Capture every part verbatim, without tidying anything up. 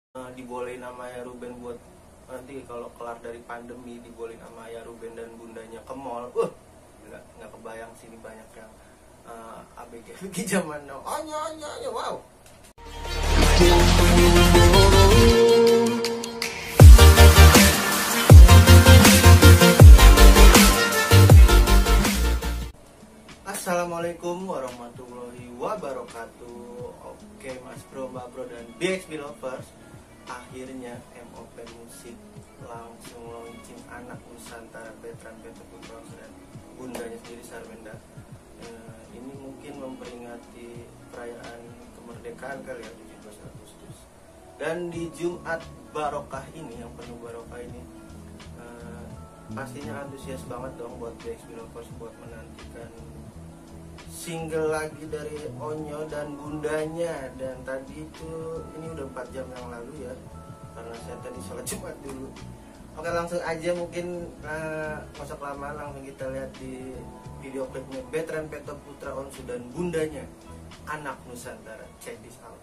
uh, dibolehin sama ya Ruben buat nanti kalau kelar dari pandemi dibolehin sama ya Ruben dan bundanya ke mall. Uh, nggak nggak kebayang sini banyak yang uh, A B G A B G zaman now. Oh nya nya nya wow. Assalamualaikum warahmatullahi wabarakatuh. Oke mas bro, mbak bro dan B X B lovers, akhirnya M O P Musik langsung launching anak Nusantara Veteran Peto Putra dan bundanya sendiri Sarwenda. eh, Ini mungkin memperingati perayaan kemerdekaan kali ya, tujuh belas Agustus. Dan di Jumat Barokah ini, yang penuh barokah ini, eh, pastinya antusias banget dong buat B X B lovers buat menantikan single lagi dari Onyo dan bundanya. Dan tadi itu ini udah empat jam yang lalu ya, karena saya tadi sholat Jumat dulu. Oke, langsung aja mungkin uh, masa kelamaan langsung kita lihat di video klipnya Veteran Peto Putra Onsu dan bundanya anak Nusantara. Check this out.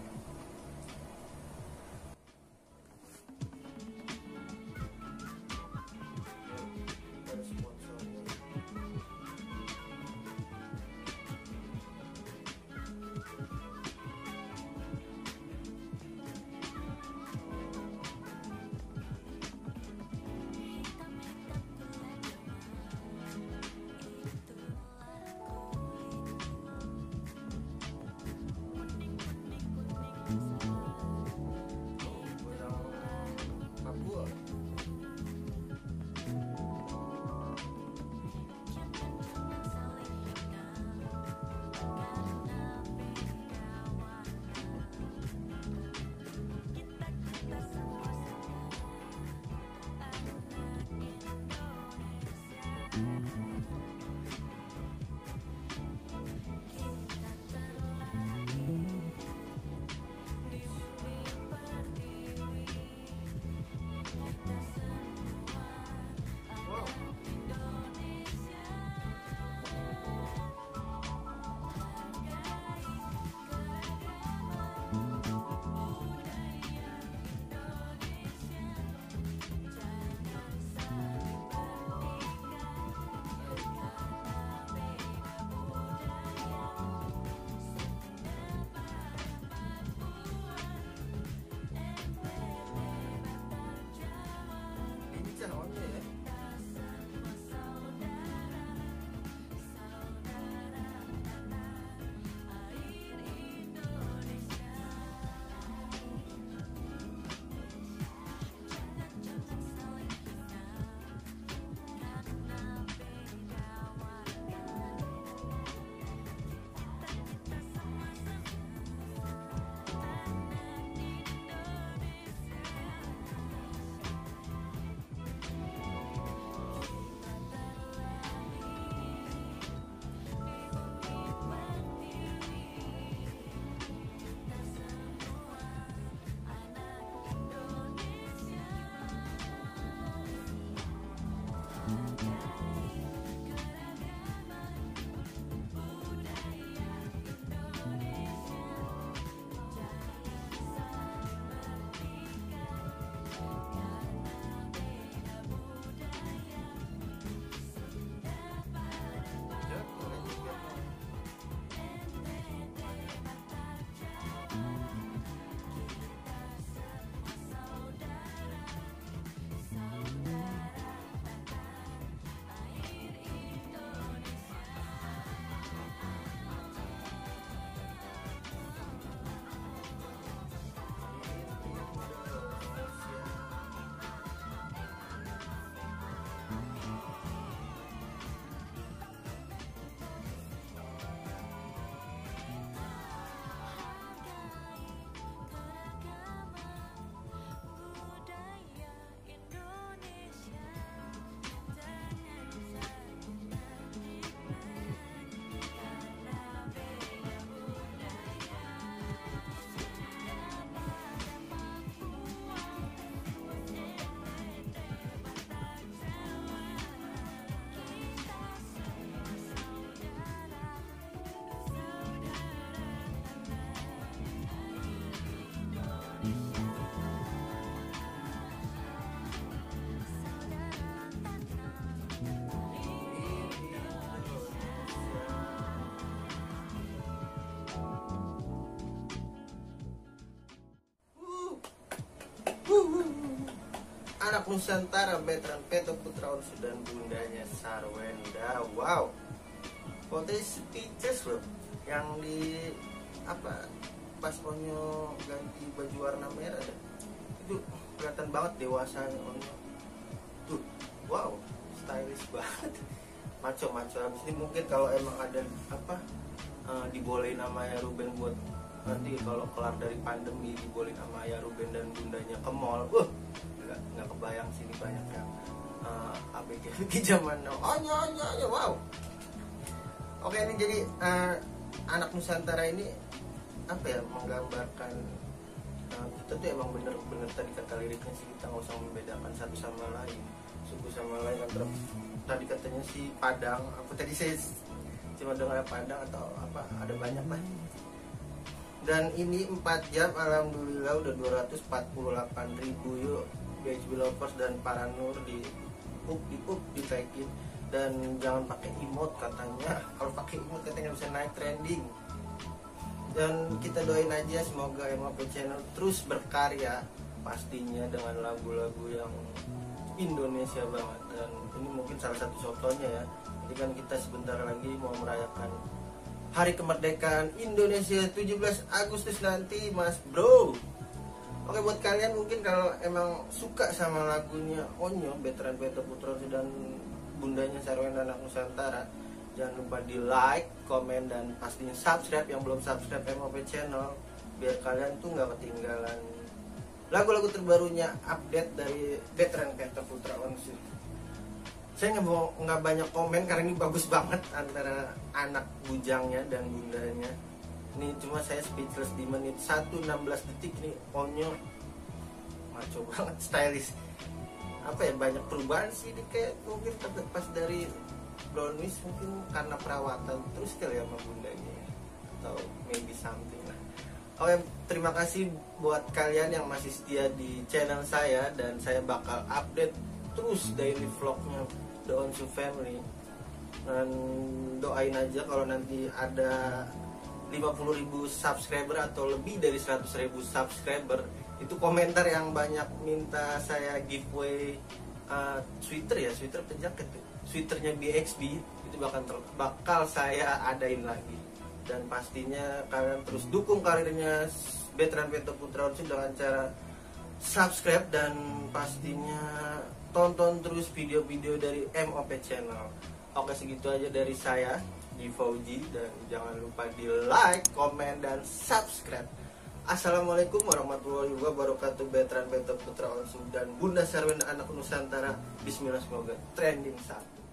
anak Nusantara, veteran Peto Putra Onsu dan bundanya Sarwenda. Wow, fotonya speechless loh. Yang di apa pas Onyo ganti baju warna merah deh. Itu kelihatan banget dewasanya Onyo. Tuh, wow, stylish banget. Maco-maco. Habis ini mungkin kalau emang ada apa uh, dibolehin sama ya Ruben buat nanti kalau kelar dari pandemi dibolehin sama ya Ruben dan bundanya ke mall. Uh, nggak nggak kebayang sini banyak yang uh, A B G A B G zaman now. Onyo, onyo, onyo, wow. Oke, ini jadi uh, anak Nusantara ini apa ya, menggambarkan uh, kita tuh emang bener-bener tadi kata liriknya sih, kita nggak usah membedakan satu sama lain, suku sama lain, antara tadi katanya si Padang, apa tadi saya cuma dengar Padang atau apa, ada banyak lah. Dan ini empat jam alhamdulillah udah dua ratus empat puluh delapan ribu yuk B H B lovers dan para nur di up di up di tagin. Dan jangan pakai emote katanya, kalau pakai emote katanya bisa naik trending. Dan kita doain aja semoga M O P Channel terus berkarya pastinya dengan lagu-lagu yang Indonesia banget. Dan ini mungkin salah satu contohnya ya. Jadi kan kita sebentar lagi mau merayakan Hari Kemerdekaan Indonesia tujuh belas Agustus nanti, Mas Bro. Oke, buat kalian mungkin kalau emang suka sama lagunya Onyo, veteran Peto Putra Onsu dan bundanya Sarwenda anak Nusantara, jangan lupa di like, komen, dan pastinya subscribe yang belum subscribe M O P Channel, biar kalian tuh nggak ketinggalan lagu-lagu terbarunya, update dari veteran Peto Putra Onsu. Saya nggak mau nggak banyak komen karena ini bagus banget antara anak bujangnya dan bundanya. Ini cuma saya speechless di menit satu enam belas detik nih. Onyo maco banget, stylish. Apa ya, banyak perubahan sih ini, kayak mungkin pas dari brownies mungkin karena perawatan terus kali ya sama bundanya, atau maybe something lah. Oke, terima kasih buat kalian yang masih setia di channel saya, dan saya bakal update terus daily vlognya The Onsu Family. Dan doain aja kalau nanti ada lima puluh ribu subscriber atau lebih dari seratus ribu subscriber, itu komentar yang banyak minta saya giveaway uh, sweater ya, sweater penjaket tuh, sweaternya B X B, itu bakal bakal saya adain lagi. Dan pastinya kalian terus dukung karirnya veteran Peto Putra Onsu dengan cara subscribe, dan pastinya tonton terus video-video dari M O P Channel. Oke, segitu aja dari saya di Fauji, dan jangan lupa di like, komen, dan subscribe. Assalamualaikum warahmatullahi wabarakatuh, veteran Peto Putra Onsu dan Bunda Sarwenda anak Nusantara. Bismillah, semoga trending satu.